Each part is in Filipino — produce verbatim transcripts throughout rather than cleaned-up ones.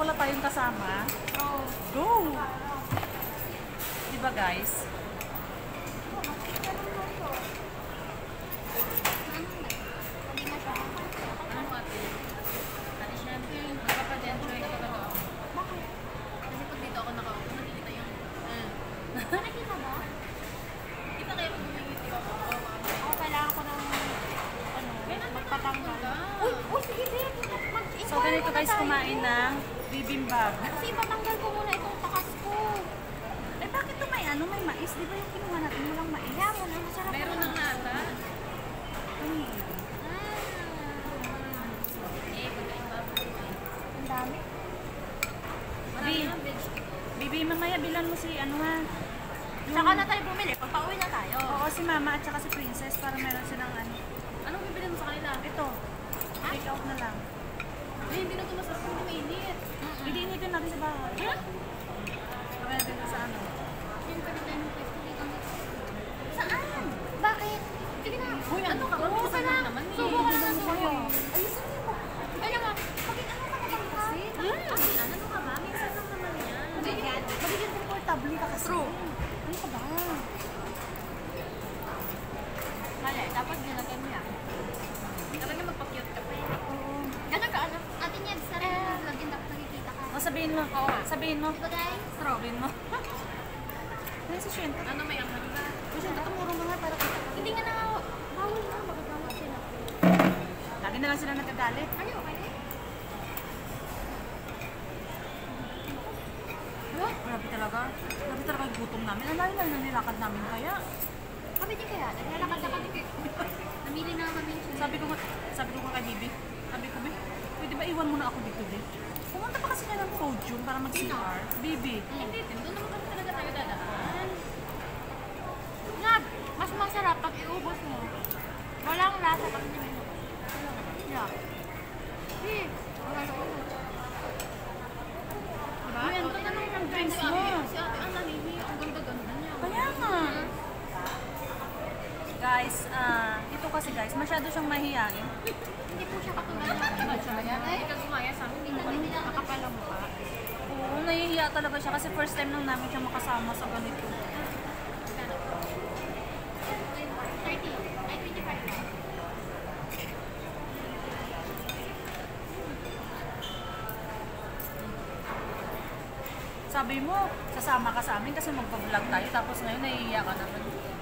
wala tayong kasama. Oh. Go! Diba guys? Anong ate? Ate syempre, nakapadenjoy na talaga ako. Bakit? Kasi pag dito ako nakaupo, nakikita yung... Uh. Nakikita ba? Kita kayo kung bumingiti ako. Ako kailangan ko ng ano, magpatanggal. Uy! Uy! Sige, sige! So ganito guys, kumain ng bibimbap. Kasi ipatanggal ko muna itong takas ko. Eh bakit ito may ano, may mais? Di ba yung kinuha natin walang mais? Kaya mo na, masarap Meron na. ng nata. Ano? Eh, pagkaiba. Ang dami. Marami Bi. ng veg. Bibi, mamaya bilan mo si ano ha? Saka na tayo bumili, pag pauwi na tayo. Oo, si mama at saka si princess para meron silang ano. Anong bibili mo sa kanila? Ito, take out na lang. Eh, hindi na ito masarap kung mainit. Hindi initin natin sa bahay. Huh? Kaya natin ito sa ano. Siyempre na tayo magpapili. Saan? Bakit? Sige na. Uy, ano ka? Oo, Mabilisan ka na. mo naman eh. Subo ka na ng Subo subo. kayo. Ayusin mo. Ay naman, bakit ano ka naman ka? Kasi ano ka ba? Minsan lang naman yan. Magiging, magiging comfortable ka kasi. True. Ano ka ba? Mali, dapat ginagay mo yan. Talaga magpa-cute ka pa eh. Oo. Gano'n ka, ano? Ate niya, sarap na vlogin dapat nakikita ka. O sabihin mo. Oo. Sabihin mo. Diba guys? Sabihin mo. Ano si Shento? Ano may aman ba? Si Shento, tumurong mo nga para kita. Hindi nga na, bawal na, magagawa sila. Lagi na lang sila nagkagalit. Ano, okay? Wala, grabe talaga. Grabe talaga yung gutom namin. Ang layo na nilakad namin kaya. Kami din kaya, naglalakad na kami. Namili na kami siya. Sabi ko, nga- sabi ko nga kay Bibi, sabi ko, Bibi, pwede ba iwan mo na ako dito, Bibi? Pumunta pa kasi ka ng podium para mag-C R. Bibi. Hindi, Tim. Doon naman kami talaga tayo dadaan. Nga, mas masarap pag iubos mo. Walang lasa pag hindi mo. Yeah. Eh, wala na ubos. Diba? Uy, ang ganda naman ng drinks mo. Si ate, ang nahihiya. Ang ganda-ganda niya. Kaya nga. Guys, ah, ito kasi guys, masyado siyang mahihain. Hindi po siya katulad ng iba siya. Hindi ka gumaya sa amin. Hindi Hindi na nakapala mo ka. Oo, nahihiya talaga siya kasi first time lang namin siya makasama sa ganito. thirty. Ay, twenty-five. Sabi mo, sasama ka sa amin kasi magpa-vlog tayo tapos ngayon nahihiya ka naman.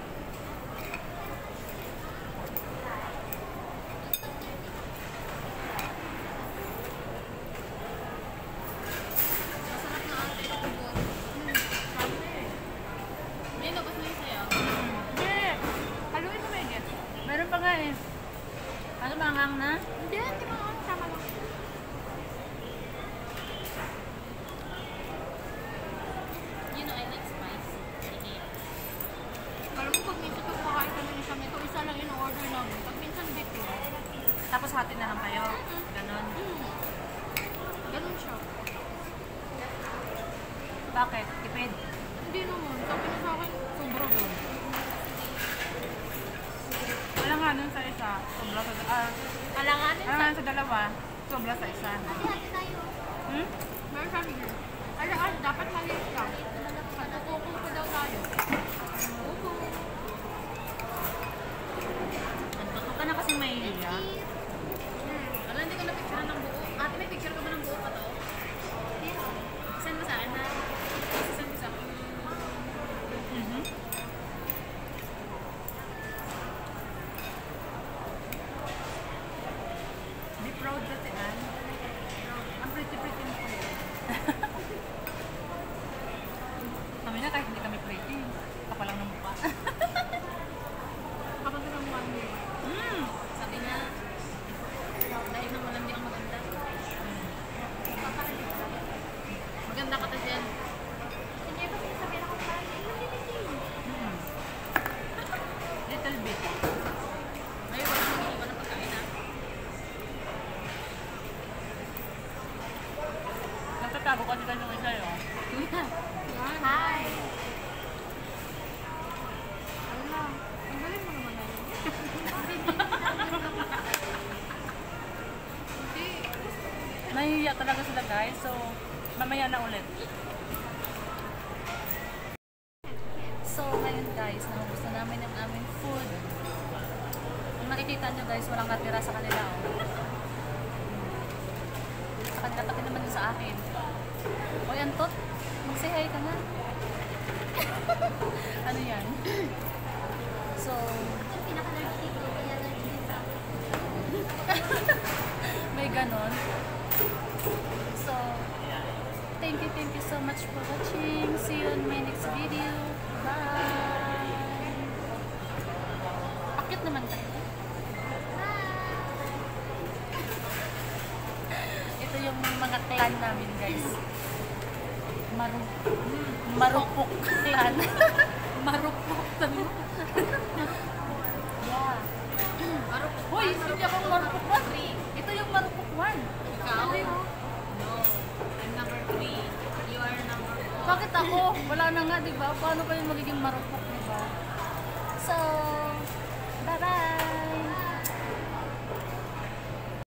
Masarap na ate. May nabas na yung sayo. Hindi! Haluin mo may get. Meron pa nga eh. Ano, mangang na? Hindi, hindi mo ako sama lang. You know, I like spice. Sige. Alam mo, pag minsan pag kumakain kami ni Shami, ito isa lang yung order namin. Pag minsan dito. Tapos hati na lang kayo. Ganon. Ganun siya. Bakit? Tipid. Hindi naman. Sabi niya sa akin, sobra doon. Wala nga nun sa isa. Sobra sa... Ah, Alanganin wala sa... nga sa dalawa. Sobra sa isa. Hati-hati tayo. Hmm? Meron sabi niya. Alaan, dapat maliit lang. Pagkukong pa daw tayo. Oo. Huwag ka na kasing mahihiya. Wala, hindi ko na-picture ng buo. Ate, may picture ka ba ng buo pa to? Send mo sa akin na. Send mo sa akin. Mhm. Be proud dati, Ann. Ang pretty-pretty mo kayo. Kami na kahit hindi kami pretty. Kapal lang ng mukha. Kapag ng one year. Mm. Sabi niya, dahil nang malandi ang maganda. Maganda ka ta dyan. Hindi ko sinasabihan ako parang, eh, hindi. Mm. Little bit. Ay, wala nang iiwan ng pagkain ha. Nagtatago kasi kayo ng isa yun. Hi! Ano lang, ang galing mo naman na yun. Hindi. Nahihiya talaga sila guys. So, Mamaya na ulit. So, ngayon guys, nakubos na namin ang aming food. Kung nakikita nyo guys, walang natira sa kanila. Oh. Sa kanila, pati naman sa akin. Oy, Antot, mag-say hi ka na. Ano yan? So, Yung pinaka-allergy ko, kaya allergy din sa akin. may ganon. So, thank you, thank you so much for watching. See you on my next video. Bye! Akit naman tayo. Ito yung mga clan namin, guys. Maru Marupok clan. Marupok. Sabi mo? Yeah. Marupok. Hoy, hindi ako marupok one. Ito yung marupok one. Ikaw? Ano yun? No. I'm number three. You are number four. Bakit ako? Wala na nga, di ba? Paano pa yung magiging marupok